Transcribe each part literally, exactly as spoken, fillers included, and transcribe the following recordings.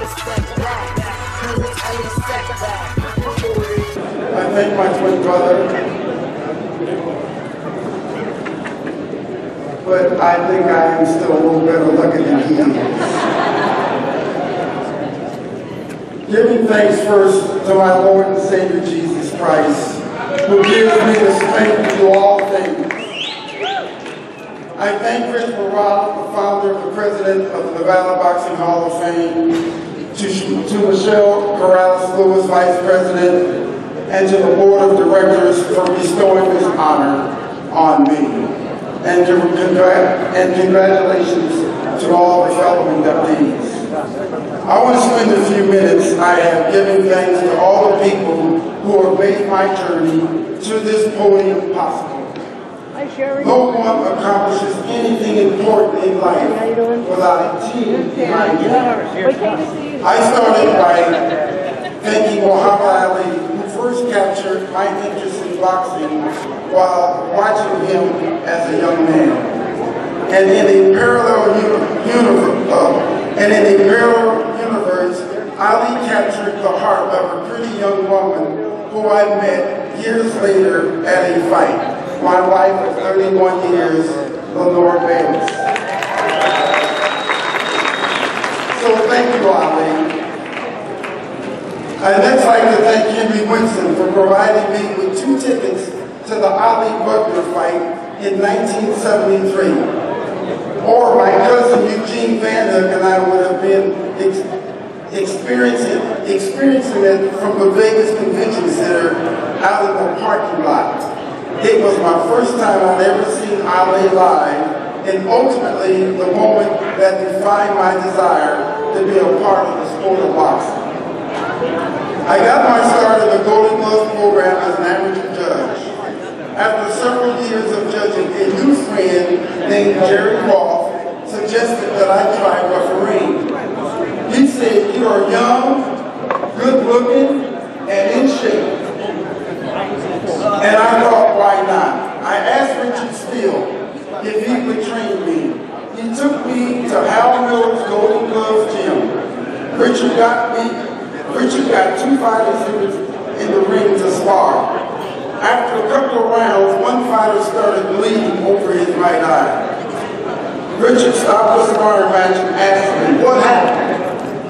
I thank my twin brother, but I think I am still a little better looking than he is. Giving thanks first to my Lord and Savior Jesus Christ, who gives me the strength to do all things. I thank Rich Morales, the founder and the president of the Nevada Boxing Hall of Fame, to, to Michelle Corrales-Lewis, vice president, and to the board of directors for bestowing this honor on me. And, to congr and congratulations to all the fellow inductees. I want to spend a few minutes I have given thanks to all the people who have made my journey to this podium possible. No one accomplishes anything important in life without a team behind you. I started by thanking Muhammad Ali, who first captured my interest in boxing while watching him as a young man. And in a parallel universe, uh, and in a parallel universe, Ali captured the heart of a pretty young woman who I met years later at a fight. My wife of thirty-one years, Lenore Bayless. So thank you, Ali. I'd next like to thank Henry Winston for providing me with two tickets to the Ali Butler fight in nineteen seventy-three. Or my cousin Eugene Van Hook and I would have been ex experiencing, experiencing it from the Vegas Convention Center out in the parking lot. It was my first time I'd ever seen Ali live, and ultimately the moment that defined my desire to be a part of the sport of boxing. I got my start in the Golden Glove program as an amateur judge. After several years of judging, a new friend named Jerry Roth suggested that I try refereeing. He said, "You are young, good looking, and in shape." And I thought, why not? I asked Richard Steele if he would train me. He took me to Hal Miller's Golden Gloves gym. Richard got me, Richard got two fighters in the, in the ring to spar. After a couple of rounds, one fighter started bleeding over his right eye. Richard stopped the sparring match and asked me, "What happened?"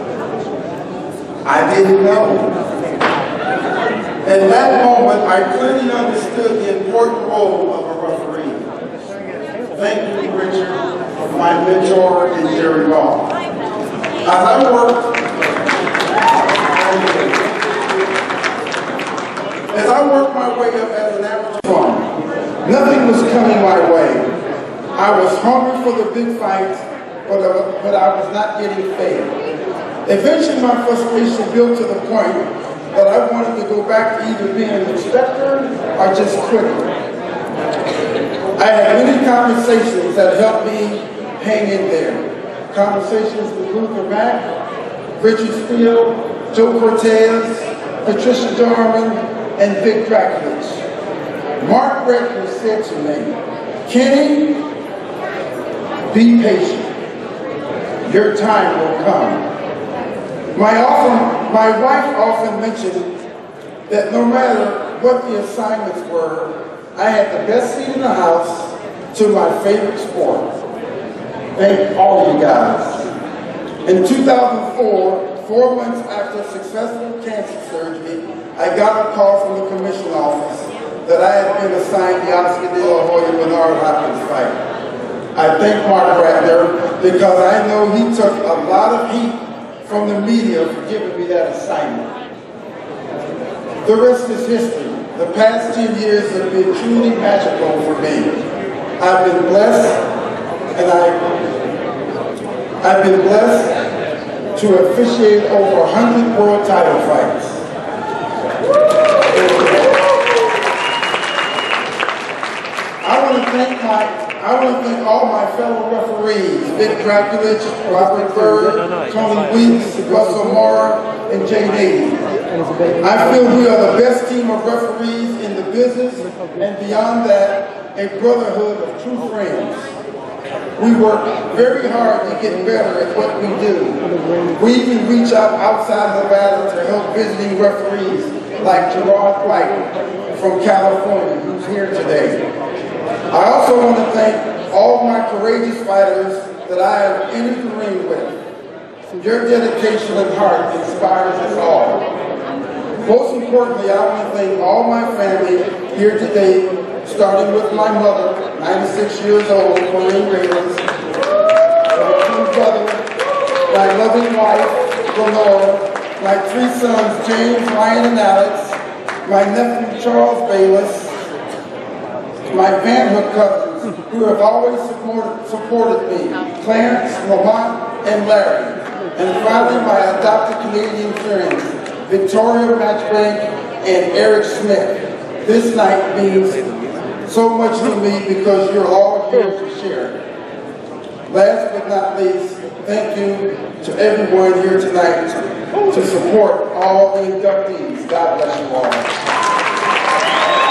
I didn't know. In that moment, I clearly understood the important role of a referee. Thank you, Richard, my mentor and Jerry Roth. As I worked, as I worked my way up as an amateur farmer, nothing was coming my way. I was hungry for the big fights, but, uh, but I was not getting fed. Eventually, my frustration built to the point that I wanted to go back to either being an inspector or just quitting. I had many conversations that helped me hang in there. Conversations with Luther Mack, Richard Steele, Joe Cortez, Patricia Darman, and Vic Draculich. Mark Redford said to me, "Kenny, be patient. Your time will come." My, often, my wife often mentioned that no matter what the assignments were, I had the best seat in the house to my favorite sport. Thank all you guys. In two thousand four, four months after successful cancer surgery, I got a call from the commission office that I had been assigned the Oscar De La Hoya Bernard Hopkins fight. I thank Mark Radner because I know he took a lot of heat from the media for giving me that assignment. The rest is history. The past ten years have been truly magical for me. I've been blessed, and I, I've been blessed to officiate over one hundred world title fights. I want to thank my I want to thank all my fellow referees, Vic Draculich, Robert Bird, Tony Weeks, Russell Mora, and Jay Nady. I feel we are the best team of referees in the business, and beyond that, a brotherhood of true friends. We work very hard to get better at what we do. We even reach out outside of Nevada to help visiting referees like Gerard White from California, who's here today. I also want to thank all my courageous fighters that I have entered the ring with. Your dedication and heart inspires us all. Most importantly, I want to thank all my family here today, starting with my mother, ninety-six years old, Bayless, my two brothers, my loving wife, Lenore, my three sons, James, Ryan, and Alex, my nephew, Charles Bayless, my Vanhook cousins, who have always supported, supported me, Clarence, Lamont, and Larry, and finally my adopted Canadian friends, Victoria Matchbank and Eric Smith. This night means so much to me because you're all here to share. Last but not least, thank you to everyone here tonight to support all the inductees. God bless you all.